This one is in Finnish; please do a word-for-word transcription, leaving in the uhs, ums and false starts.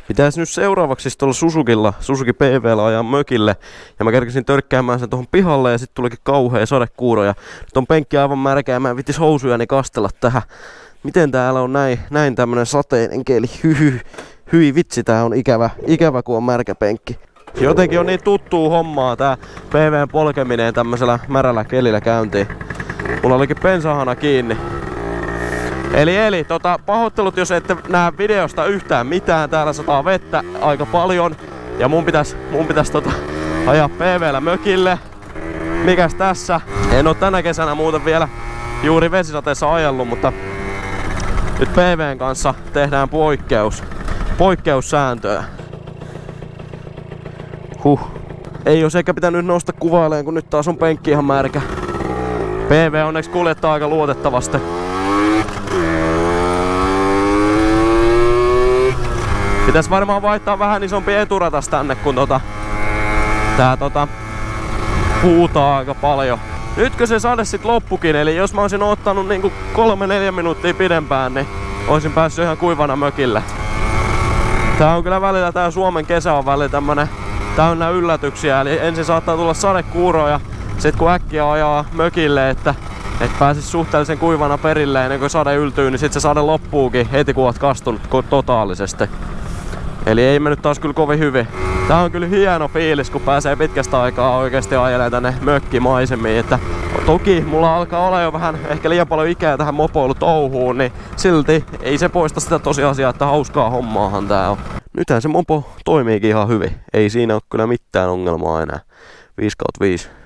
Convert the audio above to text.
Pitäisi nyt seuraavaksi tuolla Suzukilla, Suzuki P V:llä ajaa mökille. Ja mä kerkesin törkkäämään sen tuohon pihalle ja sitten tulikin kauhea sadekuuro. Ja nyt on penkki aivan märkä ja mä en vittis housujani kastella tähän. Miten täällä on näin, näin tämmönen sateinen keli? Hyhy. Hyi vitsi, tää on ikävä, ikävä kun on märkä penkki. Jotenkin on niin tuttuu hommaa tää P V:n polkeminen tämmöisellä märällä kelillä käyntiin. Mulla olikin bensahana kiinni. Eli, eli tota, pahoittelut, jos ette näe videosta yhtään mitään. Täällä sataa vettä aika paljon. Ja mun pitäis, mun pitäis tota, ajaa P V:llä mökille. Mikäs tässä? En oo tänä kesänä muuten vielä juuri vesisateessa ajellut, mutta nyt P V:n kanssa tehdään poikkeus. Poikkeussääntöä. Huh. Ei olisi ehkä pitänyt nousta kuvaileen, kun nyt taas on penkki ihan märkä. P V onneksi kuljettaa aika luotettavasti. Pitäis varmaan vaihtaa vähän isompi eturatas tänne, kun tota, tää tota, huutaa aika paljon. Nytkö se sade sit loppukin, eli jos mä olisin ottanut niinku kolme neljä minuuttia pidempään, niin olisin päässyt ihan kuivana mökille. Tää on kyllä välillä, tää Suomen kesä on välillä tämmönen täynnä yllätyksiä, eli ensin saattaa tulla sadekuuro ja sit kun äkkiä ajaa mökille, että et pääsis suhteellisen kuivana perille ennen kuin sade yltyy, niin sit se sade loppuukin heti kun oot kastunut totaalisesti. Eli ei mennyt taas kyllä kovin hyvin. Tää on kyllä hieno fiilis, kun pääsee pitkästä aikaa oikeesti ajelemaan tänne mökkimaisemiin. Että toki mulla alkaa olla jo vähän ehkä liian paljon ikää tähän mopoilutouhuun, niin silti ei se poista sitä tosiasiaa, että hauskaa hommaahan tää on. Nythän se mopo toimiikin ihan hyvin. Ei siinä ole kyllä mitään ongelmaa enää. viisi kautta viisi.